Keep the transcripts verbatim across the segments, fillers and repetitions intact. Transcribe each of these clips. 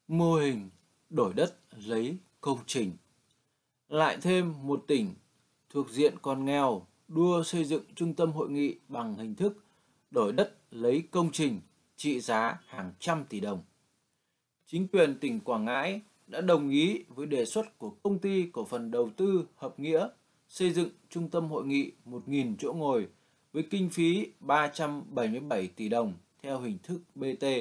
Mô hình đổi đất lấy công trình. Lại thêm một tỉnh thuộc diện còn nghèo đua xây dựng trung tâm hội nghị bằng hình thức đổi đất lấy công trình trị giá hàng trăm tỷ đồng. Chính quyền tỉnh Quảng Ngãi đã đồng ý với đề xuất của công ty cổ phần đầu tư Hợp Nghĩa xây dựng trung tâm hội nghị một nghìn chỗ ngồi với kinh phí ba trăm bảy mươi bảy tỷ đồng theo hình thức bê tê.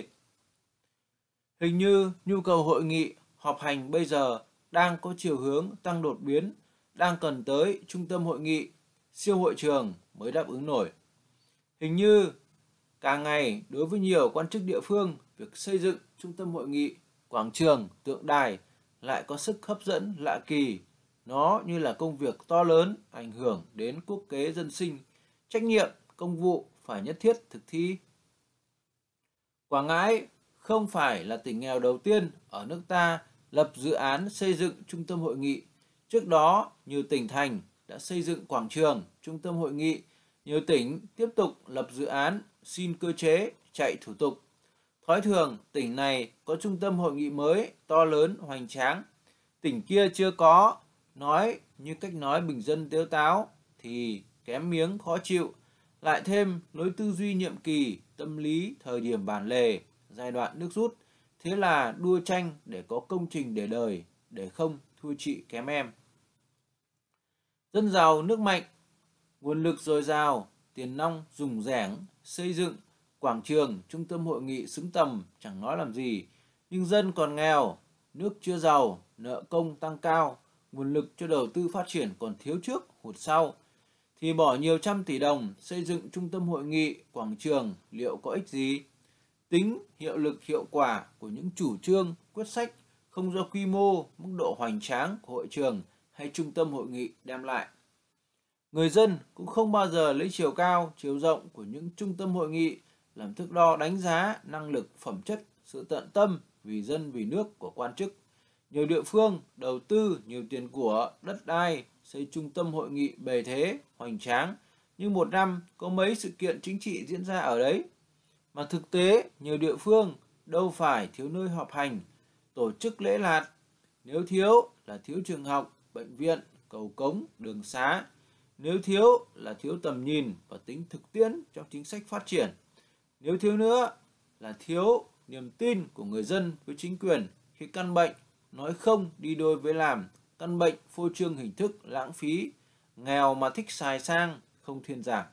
Hình như nhu cầu hội nghị, họp hành bây giờ đang có chiều hướng tăng đột biến, đang cần tới trung tâm hội nghị, siêu hội trường mới đáp ứng nổi. Hình như càng ngày đối với nhiều quan chức địa phương, việc xây dựng trung tâm hội nghị, quảng trường, tượng đài lại có sức hấp dẫn lạ kỳ. Nó như là công việc to lớn, ảnh hưởng đến quốc kế dân sinh, trách nhiệm, công vụ phải nhất thiết thực thi. Quảng Ngãi không phải là tỉnh nghèo đầu tiên ở nước ta lập dự án xây dựng trung tâm hội nghị. Trước đó, nhiều tỉnh thành đã xây dựng quảng trường, trung tâm hội nghị. Nhiều tỉnh tiếp tục lập dự án, xin cơ chế, chạy thủ tục. Thói thường, tỉnh này có trung tâm hội nghị mới, to lớn, hoành tráng. Tỉnh kia chưa có, nói như cách nói bình dân tếu táo thì kém miếng khó chịu. Lại thêm lối tư duy nhiệm kỳ, tâm lý, thời điểm bản lề, giai đoạn nước rút. Thế là đua tranh để có công trình để đời, để không thua chị kém em. Dân giàu nước mạnh, nguồn lực dồi dào, tiền nong dùng rẻng, xây dựng, quảng trường, trung tâm hội nghị xứng tầm, chẳng nói làm gì. Nhưng dân còn nghèo, nước chưa giàu, nợ công tăng cao, nguồn lực cho đầu tư phát triển còn thiếu trước, hụt sau. Thì bỏ nhiều trăm tỷ đồng xây dựng trung tâm hội nghị, quảng trường liệu có ích gì? Tính hiệu lực hiệu quả của những chủ trương, quyết sách không do quy mô, mức độ hoành tráng của hội trường hay trung tâm hội nghị đem lại. Người dân cũng không bao giờ lấy chiều cao, chiều rộng của những trung tâm hội nghị làm thước đo đánh giá năng lực, phẩm chất, sự tận tâm vì dân vì nước của quan chức. Nhiều địa phương đầu tư nhiều tiền của, đất đai, xây trung tâm hội nghị bề thế, hoành tráng, nhưng một năm có mấy sự kiện chính trị diễn ra ở đấy. Mà thực tế, nhiều địa phương đâu phải thiếu nơi họp hành, tổ chức lễ lạt. Nếu thiếu là thiếu trường học, bệnh viện, cầu cống, đường xá. Nếu thiếu là thiếu tầm nhìn và tính thực tiễn trong chính sách phát triển. Nếu thiếu nữa là thiếu niềm tin của người dân với chính quyền khi căn bệnh nói không đi đôi với làm, căn bệnh phô trương hình thức lãng phí, nghèo mà thích xài sang, không thuyên giảng.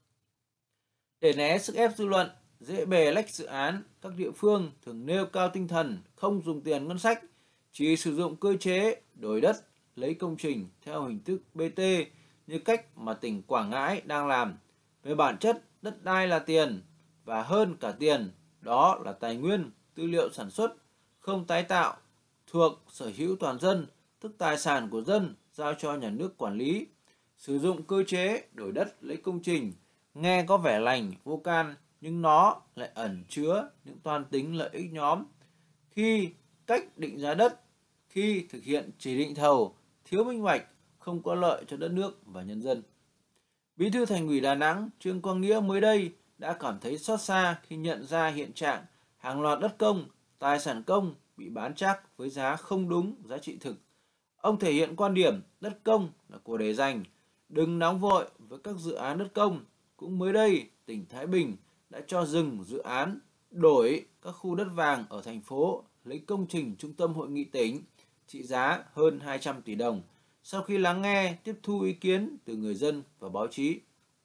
Để né sức ép dư luận, dễ bề lách dự án, các địa phương thường nêu cao tinh thần không dùng tiền ngân sách, chỉ sử dụng cơ chế đổi đất lấy công trình theo hình thức bê tê như cách mà tỉnh Quảng Ngãi đang làm. Về bản chất, đất đai là tiền và hơn cả tiền, đó là tài nguyên, tư liệu sản xuất, không tái tạo, thuộc sở hữu toàn dân, tức tài sản của dân giao cho nhà nước quản lý. Sử dụng cơ chế đổi đất lấy công trình nghe có vẻ lành, vô can, nhưng nó lại ẩn chứa những toan tính lợi ích nhóm. Khi cách định giá đất, khi thực hiện chỉ định thầu, thiếu minh bạch, không có lợi cho đất nước và nhân dân. Bí thư Thành ủy Đà Nẵng Trương Quang Nghĩa mới đây đã cảm thấy xót xa khi nhận ra hiện trạng hàng loạt đất công, tài sản công bị bán chác với giá không đúng giá trị thực. Ông thể hiện quan điểm đất công là của để dành, đừng nóng vội với các dự án đất công. Cũng mới đây, tỉnh Thái Bình đã cho dừng dự án đổi các khu đất vàng ở thành phố lấy công trình trung tâm hội nghị tỉnh trị giá hơn hai trăm tỷ đồng sau khi lắng nghe tiếp thu ý kiến từ người dân và báo chí.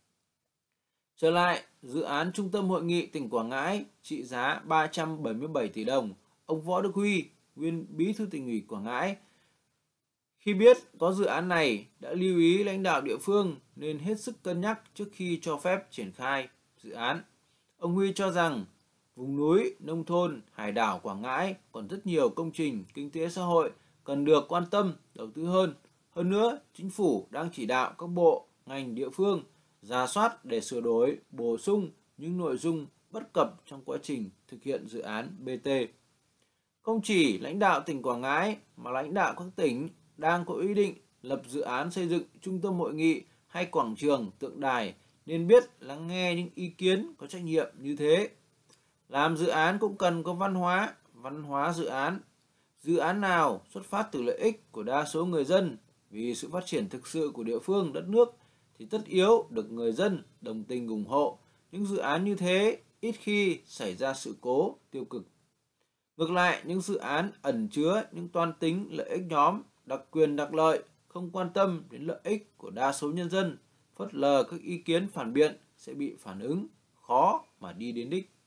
Trở lại, dự án trung tâm hội nghị tỉnh Quảng Ngãi trị giá ba trăm bảy mươi bảy tỷ đồng, ông Võ Đức Huy, nguyên bí thư tỉnh ủy Quảng Ngãi, khi biết có dự án này đã lưu ý lãnh đạo địa phương nên hết sức cân nhắc trước khi cho phép triển khai dự án. Ông Huy cho rằng vùng núi, nông thôn, hải đảo Quảng Ngãi còn rất nhiều công trình kinh tế xã hội cần được quan tâm, đầu tư hơn. Hơn nữa, chính phủ đang chỉ đạo các bộ, ngành địa phương rà soát để sửa đổi, bổ sung những nội dung bất cập trong quá trình thực hiện dự án bê tê. Không chỉ lãnh đạo tỉnh Quảng Ngãi mà lãnh đạo các tỉnh đang có ý định lập dự án xây dựng trung tâm hội nghị hay quảng trường, tượng đài nên biết lắng nghe những ý kiến có trách nhiệm như thế. Làm dự án cũng cần có văn hóa, văn hóa dự án, Dự án nào xuất phát từ lợi ích của đa số người dân vì sự phát triển thực sự của địa phương, đất nước thì tất yếu được người dân đồng tình ủng hộ. Những dự án như thế ít khi xảy ra sự cố tiêu cực. Ngược lại, những dự án ẩn chứa những toan tính lợi ích nhóm, đặc quyền đặc lợi, không quan tâm đến lợi ích của đa số nhân dân, phớt lờ các ý kiến phản biện sẽ bị phản ứng, khó mà đi đến đích.